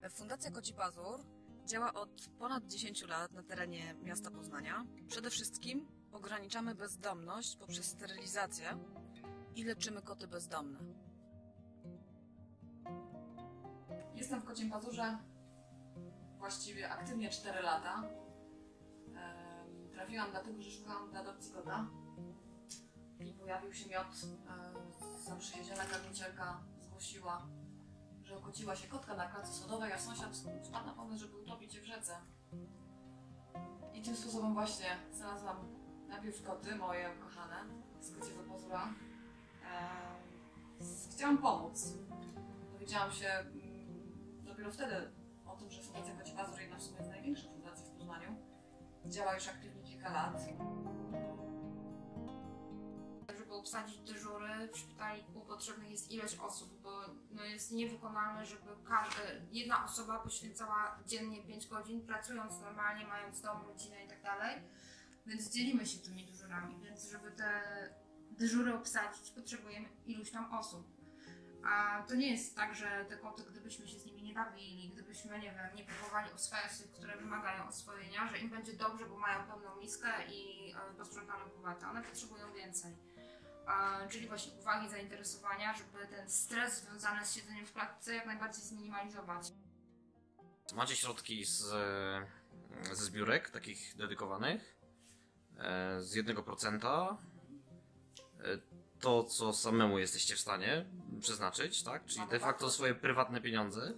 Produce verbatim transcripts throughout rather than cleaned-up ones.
Fundacja Koci Pazur działa od ponad dziesięciu lat na terenie miasta Poznania. Przede wszystkim ograniczamy bezdomność poprzez sterylizację i leczymy koty bezdomne. Jestem w Kocim Pazurze właściwie aktywnie cztery lata. Trafiłam dlatego, że szukałam do adopcji kota i pojawił się miot. Zaprzyjaźniona karmicielka zgłosiła, że okociła się kotka na klatce schodowej, a sąsiad wpadł na pomysł, żeby utopić je w rzece. I tym sposobem właśnie znalazłam najpierw koty, moje kochane, z Kociego Pazura. Eee, chciałam pomóc. Dowiedziałam się mm, dopiero wtedy o tym, że Fundacja Koci Pazur, jedna w sumie z największych fundacji w Poznaniu, działa już aktywnie kilka lat. Żeby obsadzić dyżury w szpitaliku potrzebna jest ilość osób, bo no jest niewykonalne, żeby każda, jedna osoba poświęcała dziennie pięć godzin, pracując normalnie, mając dom, rodzinę i tak dalej. Więc dzielimy się tymi dyżurami, więc żeby te dyżury obsadzić, potrzebujemy iluś tam osób. A to nie jest tak, że te koty, gdybyśmy się z nimi nie bawili, gdybyśmy, nie wiem, nie próbowali oswajać tych, które wymagają oswojenia, że im będzie dobrze, bo mają pełną miskę i posprzątaną kuwetę. One potrzebują więcej. Czyli właśnie uwagi, zainteresowania, żeby ten stres związany z siedzeniem w klatce jak najbardziej zminimalizować. Macie środki z, ze zbiórek takich dedykowanych z jednego procenta. To, co samemu jesteście w stanie przeznaczyć, tak? Czyli de facto swoje prywatne pieniądze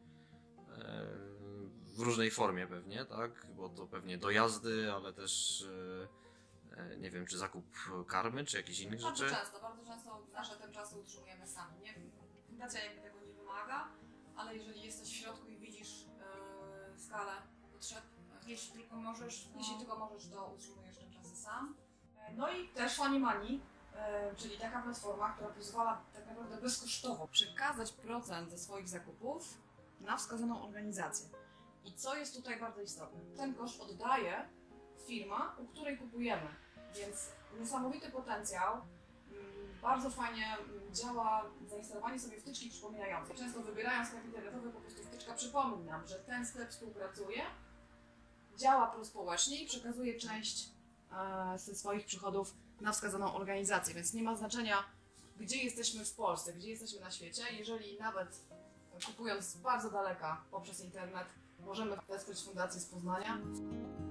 w różnej formie pewnie, tak? Bo to pewnie dojazdy, ale też nie wiem, czy zakup karmy, czy jakichś innych bardzo rzeczy. Często, bardzo często nasze tymczasy utrzymujemy sami. Nie, fundacja jakby tego nie wymaga, ale jeżeli jesteś w środku i widzisz yy, skalę potrzeb, Jeśli tylko możesz, no... jeśli tylko możesz, to utrzymujesz tymczasy sam. No i też Funny Money, yy, czyli taka platforma, która pozwala tak naprawdę bezkosztowo przekazać procent ze swoich zakupów na wskazaną organizację. I co jest tutaj bardzo istotne? Ten koszt oddaje firma, u której kupujemy, więc niesamowity potencjał. Bardzo fajnie działa zainstalowanie sobie wtyczki przypominającej. Często wybierając sklep internetowy, po prostu wtyczka przypomni nam, że ten sklep współpracuje, działa prospołecznie i przekazuje część e, ze swoich przychodów na wskazaną organizację, więc nie ma znaczenia, gdzie jesteśmy w Polsce, gdzie jesteśmy na świecie. Jeżeli nawet kupując z bardzo daleka poprzez internet możemy wesprzeć fundację z Poznania.